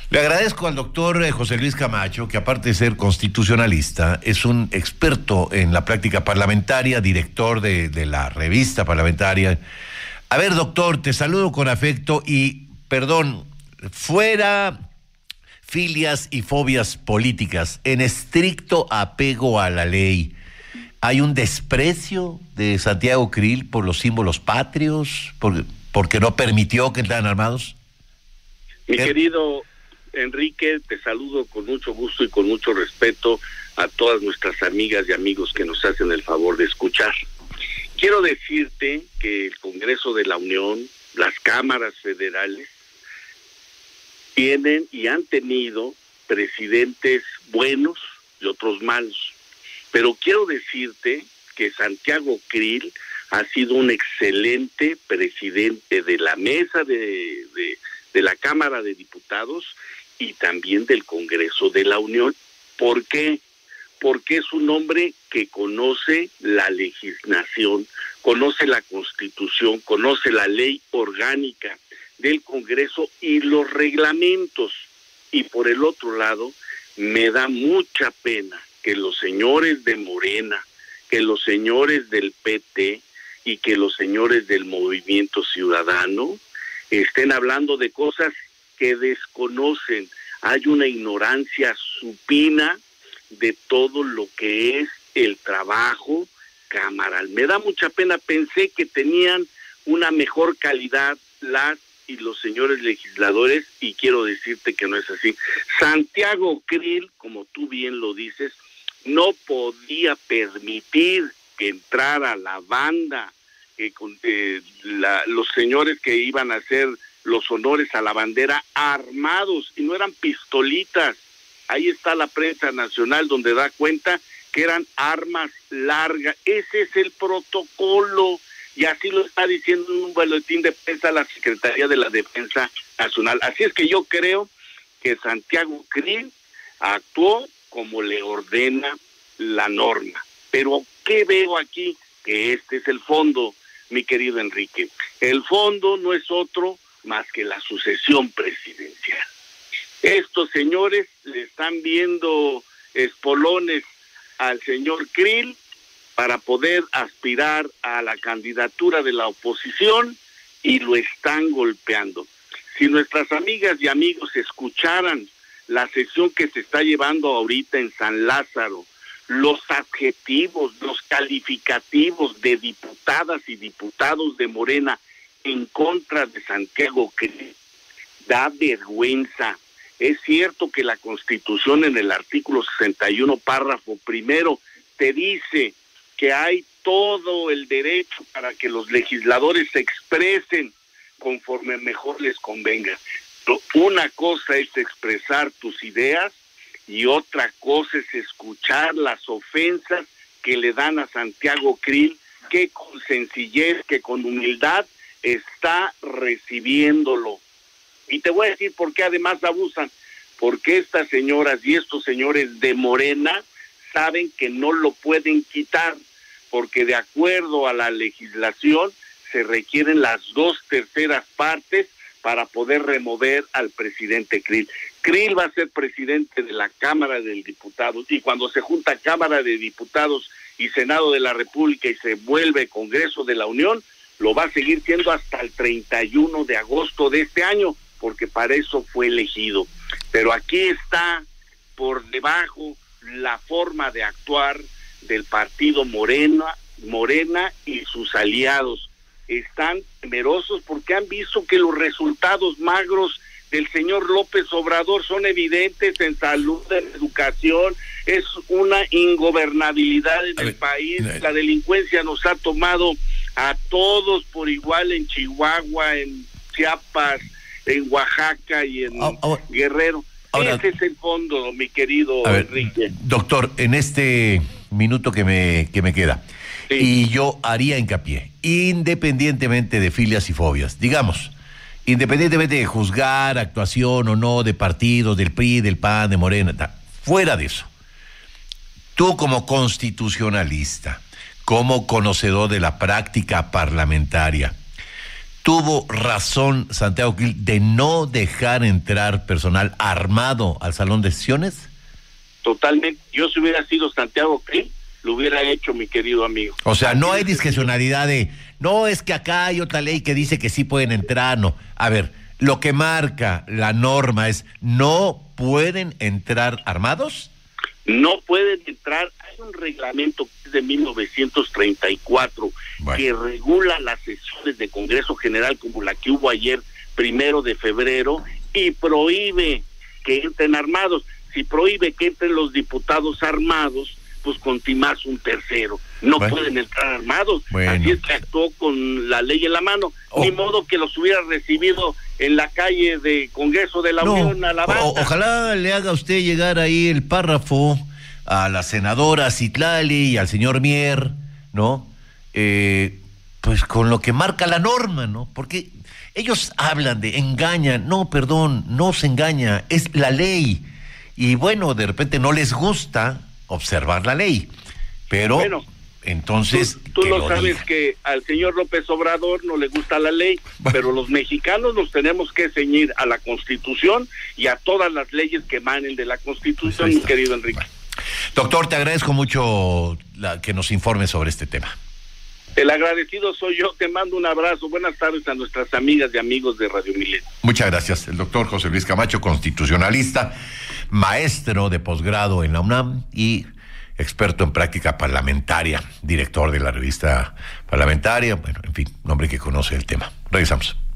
Le agradezco al doctor José Luis Camacho, que aparte de ser constitucionalista, es un experto en la práctica parlamentaria, director de la revista parlamentaria. A ver, doctor, te saludo con afecto y, perdón, fuera filias y fobias políticas, en estricto apego a la ley, ¿hay un desprecio de Santiago Creel por los símbolos patrios, porque no permitió que entraran armados? Mi querido Enrique, te saludo con mucho gusto y con mucho respeto a todas nuestras amigas y amigos que nos hacen el favor de escuchar. Quiero decirte que el Congreso de la Unión, las cámaras federales, tienen y han tenido presidentes buenos y otros malos. Pero quiero decirte que Santiago Creel ha sido un excelente presidente de la mesa de la Cámara de Diputados y también del Congreso de la Unión. ¿Por qué? Porque es un hombre que conoce la legislación, conoce la Constitución, conoce la ley orgánica del Congreso y los reglamentos. Y por el otro lado, me da mucha pena que los señores de Morena, que los señores del PT y que los señores del Movimiento Ciudadano estén hablando de cosas que desconocen. Hay una ignorancia supina de todo lo que es el trabajo camaral. Me da mucha pena, pensé que tenían una mejor calidad las y los señores legisladores, y quiero decirte que no es así. Santiago Creel, como tú bien lo dices, no podía permitir que entrara la banda, los señores que iban a hacer los honores a la bandera armados, y no eran pistolitas. Ahí está la prensa nacional donde da cuenta que eran armas largas. Ese es el protocolo, y así lo está diciendo en un boletín de prensa la Secretaría de la Defensa Nacional. Así es que yo creo que Santiago Creel actuó como le ordena la norma. Pero ¿qué veo aquí? Que este es el fondo, mi querido Enrique. El fondo no es otro más que la sucesión presidencial. Estos señores le están viendo espolones al señor Creel para poder aspirar a la candidatura de la oposición, y lo están golpeando. Si nuestras amigas y amigos escucharan la sesión que se está llevando ahorita en San Lázaro, los adjetivos, los calificativos de diputadas y diputados de Morena en contra de Santiago Creel, da vergüenza. Es cierto que la Constitución en el artículo 61, párrafo primero, te dice que hay todo el derecho para que los legisladores se expresen conforme mejor les convenga. Pero una cosa es expresar tus ideas y otra cosa es escuchar las ofensas que le dan a Santiago Creel, que con sencillez, que con humildad está recibiéndolo. Y te voy a decir por qué además abusan. Porque estas señoras y estos señores de Morena saben que no lo pueden quitar, porque de acuerdo a la legislación se requieren las 2/3 partes para poder remover al presidente Creel. Creel va a ser presidente de la Cámara de Diputados, y cuando se junta Cámara de Diputados y Senado de la República y se vuelve Congreso de la Unión, lo va a seguir siendo hasta el 31 de agosto de este año, porque para eso fue elegido. Pero aquí está por debajo la forma de actuar del partido Morena y sus aliados. Están temerosos porque han visto que los resultados magros del señor López Obrador son evidentes en salud, en educación. Es una ingobernabilidad en el país. La delincuencia nos ha tomado a todos por igual en Chihuahua, en Chiapas, en Oaxaca y en Guerrero. Ahora, ese es el fondo, mi querido Enrique. Doctor, en este minuto que me queda, sí, y yo haría hincapié, independientemente de filias y fobias, digamos, independientemente de juzgar actuación o no de partidos, del PRI, del PAN, de Morena, fuera de eso, tú como constitucionalista, como conocedor de la práctica parlamentaria, ¿Tuvo razón Santiago Krill de no dejar entrar personal armado al salón de sesiones? Totalmente. Yo, si hubiera sido Santiago Krill, lo hubiera hecho, mi querido amigo. O sea, no hay discrecionalidad de, no, es que acá hay otra ley que dice que sí pueden entrar, no. A ver, lo que marca la norma es, ¿no pueden entrar armados? No pueden entrar. Hay un reglamento que es de 1934 que regula las sesiones de Congreso General como la que hubo ayer, 1 de febrero, y prohíbe que entren armados. Si prohíbe que entren los diputados armados, pues contimás un tercero. No pueden entrar armados. Así es que actuó con la ley en la mano. Ni modo que los hubiera recibido en la calle de Congreso de la Unión a la banda. Ojalá le haga usted llegar ahí el párrafo a la senadora Citlali y al señor Mier, ¿no? Pues con lo que marca la norma, ¿no? Porque ellos hablan de engañan. No, perdón, no se engaña, es la ley. Y bueno, de repente no les gusta observar la ley, pero bueno, entonces tú lo sabes diga. Que al señor López Obrador no le gusta la ley, pero los mexicanos nos tenemos que ceñir a la Constitución y a todas las leyes que emanen de la Constitución, mi querido Enrique. Bueno. Doctor, te agradezco mucho que nos informes sobre este tema. El agradecido soy yo, te mando un abrazo, buenas tardes a nuestras amigas y amigos de Radio Milenio. Muchas gracias, el doctor José Luis Camacho, constitucionalista, maestro de posgrado en la UNAM y experto en práctica parlamentaria, director de la revista parlamentaria, bueno, en fin, un hombre que conoce el tema. Regresamos.